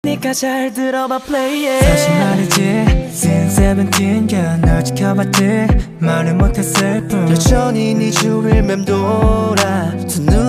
니가 잘 들어봐 play it. 사실 말이지 since 17 girl 널 지켜봤지 말을 못했을 뿐 여전히 네 주위를 맴돌아 두 눈